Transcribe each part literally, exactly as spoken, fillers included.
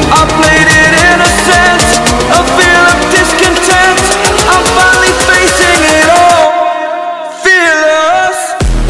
I played it innocent, a feel of discontent. I'm finally facing it all, fearless.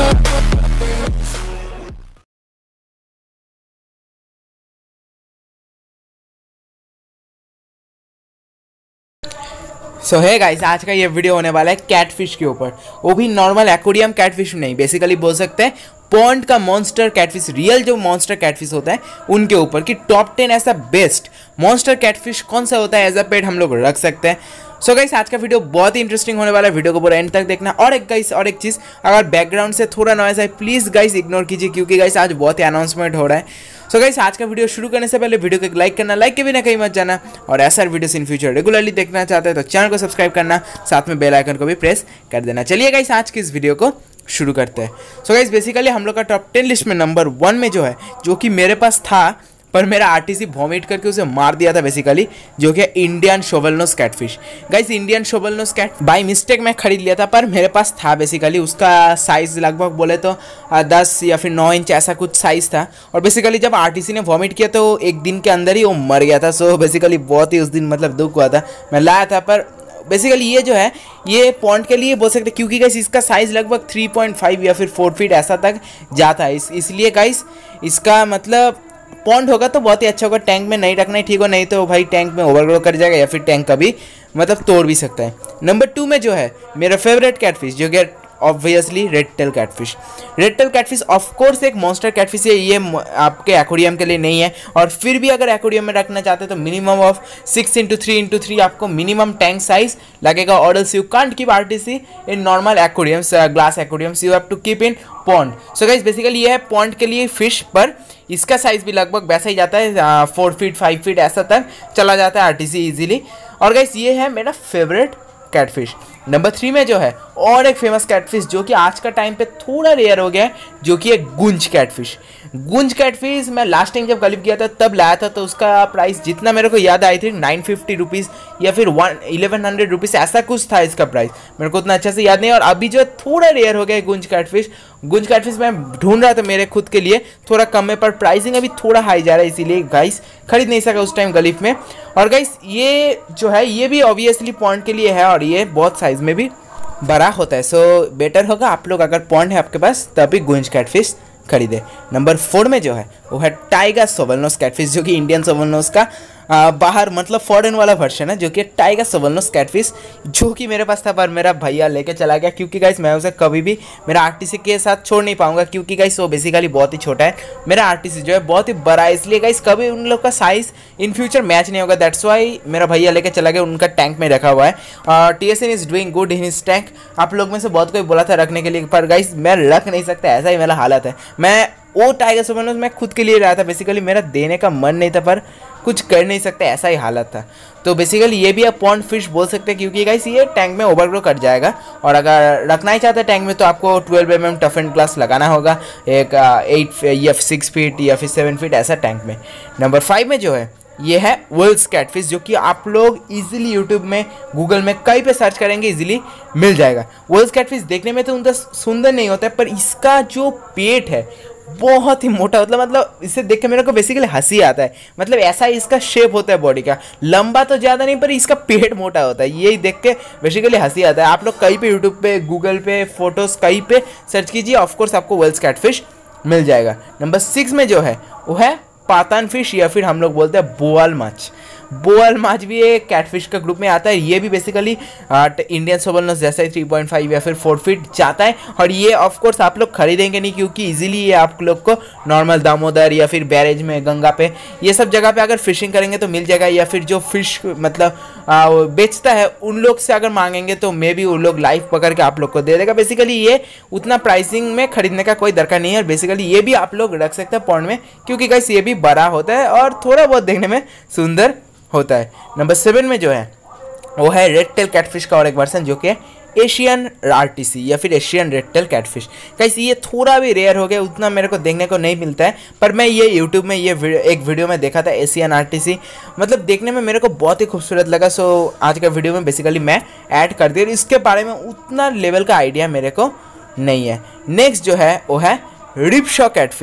सो है guys, आज का ये video होने वाला है कैटफिश के ऊपर, वो भी नॉर्मल एक्वेरियम कैटफिश नहीं, बेसिकली बोल सकते हैं पॉन्ड का मॉन्स्टर कैटफिश, रियल जो मॉन्स्टर कैटफिश होता है उनके ऊपर कि टॉप टेन ऐसा बेस्ट मॉन्स्टर कैटफिश कौन सा होता है एज अ पेट हम लोग रख सकते हैं। सो गाइस, आज का वीडियो बहुत ही इंटरेस्टिंग होने वाला है, वीडियो को पूरा एंड तक देखना। और एक गाइस और एक चीज़, अगर बैकग्राउंड से थोड़ा नॉइज है प्लीज़ गाइस इग्नोर कीजिए, क्योंकि गाइस आज बहुत ही अनाउंसमेंट हो रहा है। सो गाइस, आज का वीडियो शुरू करने से पहले वीडियो को एक लाइक करना, लाइक के बिना कहीं मत जाना, और ऐसा वीडियोस इन फ्यूचर रेगुलरली देखना चाहते हैं तो चैनल को सब्सक्राइब करना, साथ में बेल आइकन को भी प्रेस कर देना। चलिए गाइस, आज की इस वीडियो को शुरू करते हैं। सो गाइस, बेसिकली हम लोग का टॉप टेन लिस्ट में नंबर वन में जो है, जो कि मेरे पास था पर मेरा आरटीसी वॉमिट करके उसे मार दिया था बेसिकली, जो कि Indian shovelnose catfish. Guys, Indian shovelnose cat by mistake मैं खरीद लिया था, पर मेरे पास था बेसिकली, उसका साइज़ लगभग बोले तो दस या फिर नौ इंच ऐसा कुछ साइज़ था। और बेसिकली जब आरटीसी ने वॉमिट किया तो एक दिन के अंदर ही वो मर गया था। सो बेसिकली बहुत ही उस दिन मतलब दुख हुआ था। मैं लाया था, पर बेसिकली ये जो है ये पॉन्ड के लिए बोल सकते हैं, क्योंकि गाइस इसका साइज़ लगभग थ्री पॉइंट फाइव या फिर फोर फीट ऐसा तक जाता है। इस इसलिए गाइस इसका मतलब पॉन्ड होगा तो बहुत ही अच्छा होगा, टैंक में नहीं रखना ही ठीक हो, नहीं तो भाई टैंक में ओवरग्रो कर जाएगा या फिर टैंक कभी मतलब तोड़ भी सकता है। नंबर टू में जो है मेरा फेवरेट कैटफिश, जो कि obviously red tail catfish. Red tail catfish of course एक मॉन्स्टर कैटफिश है, ये आपके एक्वेरियम के लिए नहीं है, और फिर भी अगर एक्वेरियम में रखना चाहते हैं तो minimum of six into three into three आपको मिनिमम टैंक साइज लगेगा, और else you can't keep RTC in normal aquariums, glass aquariums, you have to keep in pond. So guys, basically ये है पॉन्ड के लिए फिश, पर इसका size भी लगभग वैसा ही जाता है, फोर फीट फाइव फीट ऐसा तक चला जाता है आरटीसी इजीली। और गाइस, ये है मेरा फेवरेट कैटफिश। नंबर थ्री में जो है और एक फेमस कैटफिश, जो कि आज का टाइम पे थोड़ा रेयर हो गया है, जो कि एक गुंज कैटफिश। गुंज कैटफिश मैं लास्ट टाइम जब गलिफ किया था तब लाया था, तो उसका प्राइस जितना मेरे को याद आई थी नाइन फिफ्टी रुपीज़ या फिर वन इलेवन हंड्रेड रुपीज़ ऐसा कुछ था इसका प्राइस, मेरे को उतना अच्छे से याद नहीं। और अभी जो है थोड़ा रेयर हो गया है गुंज कैटफिश। गुंज कैटफिश मैं ढूंढ रहा था मेरे खुद के लिए थोड़ा कम में, पर प्राइसिंग अभी थोड़ा हाई जा रहा है, इसीलिए गाइस खरीद नहीं सका उस टाइम गलिफ में। और गाइस, ये जो है ये भी ऑब्वियसली पॉन्ड के लिए है, और ये बहुत साइज़ में भी बड़ा होता है। सो बेटर होगा आप लोग अगर पॉन्ड है आपके पास तभी गुंज कैटफिश खरीदे। नंबर फोर में जो है वो है टाइगर सोवलनोस कैटफिश, जो कि इंडियन सोवलनोस का आ, बाहर मतलब फॉरेन वाला वर्जन है, जो कि टाइगर सोवलनोस कैटफिश, जो कि मेरे पास था पर मेरा भैया लेके चला गया, क्योंकि गाइस मैं उसे कभी भी मेरा आरटीसी के साथ छोड़ नहीं पाऊंगा, क्योंकि गाइस वो बेसिकली बहुत ही छोटा है, मेरा आरटीसी जो है बहुत ही बड़ा है, इसलिए गाइस कभी उन लोग का साइज़ इन फ्यूचर मैच नहीं होगा। दैट्स वाई मेरा भैया लेके चला गया, उनका टैंक में रखा हुआ है। T S N is doing good in his tank. आप लोग में से बहुत कोई बोला था रखने के लिए, पर गाइस मैं रख नहीं सकता, ऐसा ही मेरा हालत है। मैं वो टाइगर सोवलनोस मैं खुद के लिए रहा था, बेसिकली मेरा देने का मन नहीं था, पर कुछ कर नहीं सकते, ऐसा ही हालत था। तो बेसिकली ये भी आप पॉन्ड फिश बोल सकते हैं, क्योंकि गाइस ये टैंक में ओवरग्रो कर जाएगा, और अगर रखना ही चाहते हैं टैंक में तो आपको twelve m m toughened glass लगाना होगा, एक एट या सिक्स फीट या फिर सेवन फीट ऐसा टैंक में। नंबर फाइव में जो है ये है वुल्स कैटफिश, जो कि आप लोग इजीली यूट्यूब में गूगल में कहीं पे सर्च करेंगे इजीली मिल जाएगा। वुल्स कैटफिश देखने में तो उनका सुंदर नहीं होता है, पर इसका जो पेट है बहुत ही मोटा, मतलब मतलब इसे देख के मेरे को बेसिकली हंसी आता है, मतलब ऐसा इसका शेप होता है बॉडी का, लंबा तो ज़्यादा नहीं पर इसका पेट मोटा होता है, यही देख के बेसिकली हंसी आता है। आप लोग कहीं पे यूट्यूब पे गूगल पे फोटोज़ कहीं पे सर्च कीजिए, ऑफकोर्स आपको वुल्स कैटफिश मिल जाएगा। नंबर सिक्स में जो है वो है पातान फिश, या फिर हम लोग बोलते हैं बोअल माछ। बोअल माछ भी एक कैटफिश का ग्रुप में आता है, ये भी बेसिकली इंडियन सोवलनोस जैसा ही थ्री पॉइंट फाइव या फिर फोर फीट जाता है, और ये ऑफ कोर्स आप लोग खरीदेंगे नहीं, क्योंकि इजीली ये आप लोग को नॉर्मल दामोदर या फिर बैरेज में, गंगा पे, ये सब जगह पे अगर फिशिंग करेंगे तो मिल जाएगा, या फिर जो फिश मतलब आ, बेचता है उन लोग से अगर मांगेंगे तो मे भी उन लोग लाइव पकड़ के आप लोग को दे देगा। बेसिकली ये उतना प्राइसिंग में खरीदने का कोई दरकार नहीं है, और बेसिकली ये भी आप लोग रख सकते हैं पॉन्ड में, क्योंकि गाइस ये भी बड़ा होता है और थोड़ा बहुत देखने में सुंदर होता है। नंबर सेवन में जो है वो है रेड टेल कैटफिश का और एक वर्सन, जो कि एशियन आरटीसी या फिर Asian red tail catfish. Guys ये थोड़ा भी रेयर हो गया, उतना मेरे को देखने को नहीं मिलता है, पर मैं ये यूट्यूब में ये वीडियो, एक वीडियो में देखा था एशियन आरटीसी, मतलब देखने में मेरे को बहुत ही खूबसूरत लगा। सो आज का वीडियो में बेसिकली मैं ऐड कर दिया, इसके बारे में उतना लेवल का आइडिया मेरे को नहीं है। नेक्स्ट जो है वो है ripsaw catfish.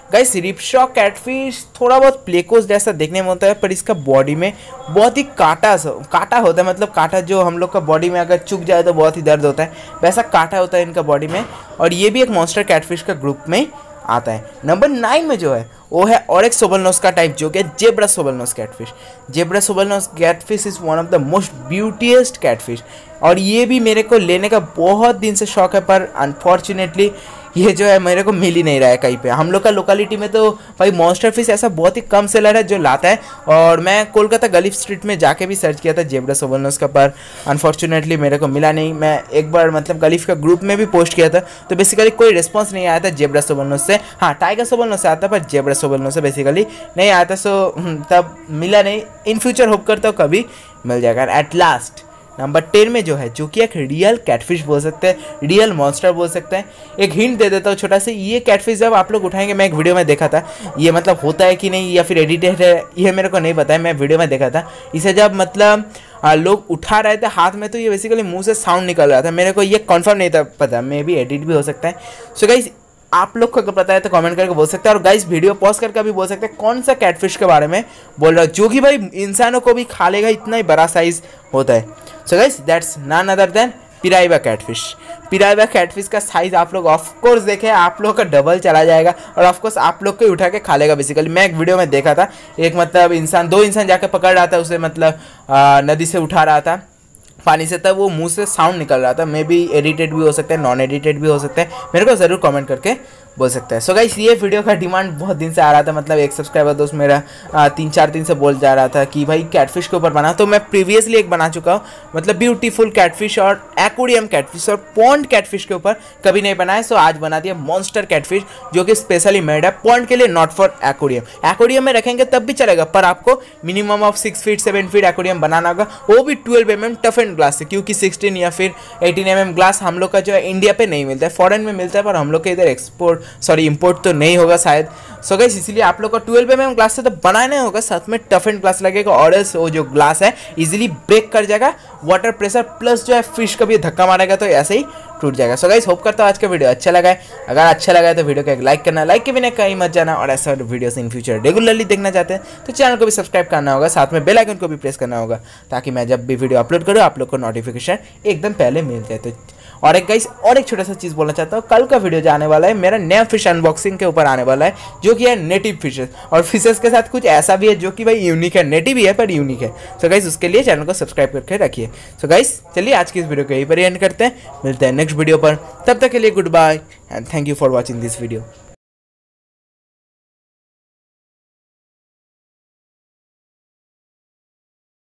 Guys ripsaw catfish थोड़ा बहुत प्लेकोस जैसा देखने में होता है, पर इसका बॉडी में बहुत ही काटा काटा होता है, मतलब काटा जो हम लोग का बॉडी में अगर चुभ जाए तो बहुत ही दर्द होता है, वैसा काटा होता है इनका बॉडी में। और ये भी एक मॉन्स्टर कैटफिश का ग्रुप में आता है। नंबर नाइन में जो है वो है ऑरेक्स सोबलनोस का टाइप, जो कि zebra shovelnose catfish. Zebra shovelnose catfish is one of the most beautiest catfish, और ये भी मेरे को लेने का बहुत दिन से शौक है, पर अनफॉर्चुनेटली ये जो है मेरे को मिल ही नहीं रहा है कहीं पे। हम लोग का लोकेलिटी में तो भाई मॉन्स्टर फिश ऐसा बहुत ही कम सेलर है जो लाता है, और मैं कोलकाता गलीफ स्ट्रीट में जाके भी सर्च किया था जेब्रा सोबलनोस का, पर अनफॉर्चुनेटली मेरे को मिला नहीं। मैं एक बार मतलब गलीफ का ग्रुप में भी पोस्ट किया था, तो बेसिकली कोई रिस्पॉन्स नहीं आया था जेब्रा सोबलनोस से। हाँ, टाइगर सोबलनोस से आता, पर जेब्रा सोबलनोस से बेसिकली नहीं आया था, सो तब मिला नहीं। इन फ्यूचर होप करता हूँ कभी मिल जाएगा। एट लास्ट नंबर टेन में जो है, जो कि एक रियल कैटफिश बोल सकते हैं, रियल मॉन्स्टर बोल सकते हैं। एक हिंट दे देता हूँ छोटा सा, ये कैटफिश जब आप लोग उठाएंगे, मैं एक वीडियो में देखा था, ये मतलब होता है कि नहीं या फिर एडिटेड है ये मेरे को नहीं पता है, मैं वीडियो में देखा था। इसे जब मतलब लोग उठा रहे थे हाथ में, तो ये बेसिकली मुंह से साउंड निकल रहा था, मेरे को ये कन्फर्म नहीं था पता, मे बी एडिट भी हो सकता है। सो गाइस आप लोग को अगर पता है तो कमेंट करके बोल सकते हैं, और गाइस वीडियो पॉज करके भी बोल सकते हैं कौन सा कैटफिश के बारे में बोल रहा है, जो कि भाई इंसानों को भी खा लेगा, इतना ही बड़ा साइज होता है। So guys that's none other than piraiba catfish. Piraiba catfish का साइज आप लोग ऑफ कोर्स देखे, आप लोग का डबल चला जाएगा, और ऑफ कोर्स आप लोग को ही उठा के खा लेगा। बेसिकली मैं एक वीडियो में देखा था, एक मतलब इंसान दो इंसान जाकर पकड़ रहा था उसे, मतलब आ, नदी से उठा रहा था पानी से, तब वो मुंह से साउंड निकल रहा था। मे बी एडिटेड भी हो सकता है, नॉन एडिटेड भी हो सकता है, मेरे को ज़रूर कमेंट करके बोल सकता है। सो so गाइस ये वीडियो का डिमांड बहुत दिन से आ रहा था, मतलब एक सब्सक्राइबर दोस्त मेरा आ, तीन चार दिन से बोल जा रहा था कि भाई कैटफिश के ऊपर बना, तो मैं प्रीवियसली एक बना चुका हूँ, मतलब ब्यूटीफुल कैटफिश और एक्वेरियम कैटफिश और पॉन्ड कैटफिश के ऊपर कभी नहीं बनाया। सो आज बना दिया मॉन्स्टर कैटफिश, जो कि स्पेशली मेड है पॉन्ड के लिए, नॉट फॉर एक्वेरियम। एक्वेरियम में रखेंगे तब भी चलेगा, पर आपको minimum of six feet seven feet aquarium बनाना होगा, वो भी twelve m m toughened glass से, क्योंकि सिक्सटीन या फिर एटीन एम एम ग्लास हम लोग का जो है इंडिया पे नहीं मिलता है, फॉरेन में मिलता है, पर हम लोग के इधर एक्सपोर्ट सॉरी इंपोर्ट तो नहीं होगा शायद। सो गाइस इसलिए आप लोग को ट्वेल्व एम एम ग्लास से तो बनाना होगा, साथ में टफ एंड ग्लास लगेगा, और एल्स वो जो ग्लास है इजीली ब्रेक कर जाएगा, वाटर प्रेशर प्लस जो है फिश का भी धक्का मारेगा तो ऐसे ही टूट जाएगा। सो गाइस होप करता हूँ आज का वीडियो अच्छा लगा है। अगर अच्छा लगा है तो वीडियो को एक लाइक करना, लाइक के बिना कहीं मत जाना, और ऐसा वीडियोस इन फ्यूचर रेगुलरली देखना चाहते हैं तो चैनल को भी सब्सक्राइब करना होगा, साथ में बेल आइकन को भी प्रेस करना होगा, ताकि मैं जब भी वीडियो अपलोड करूँ आप लोग को नोटिफिकेशन एकदम पहले मिल जाए। तो और एक गाइस और एक छोटा सा चीज़ बोलना चाहता हूँ, कल का वीडियो जो आने वाला है मेरा नया फिश अनबॉक्सिंग के ऊपर आने वाला है, जो कि है नेटिव फिशेस, और फिशेस के साथ कुछ ऐसा भी है जो कि भाई यूनिक है, नेटिव ही है पर यूनिक है। सो गाइस उसके लिए चैनल को सब्सक्राइब करके रखिए। सो गाइस चलिए आज की इस वीडियो को यहीं पर एंड करते हैं, मिलते हैं नेक्स्ट वीडियो पर, तब तक के लिए goodbye and thank you for watching this video.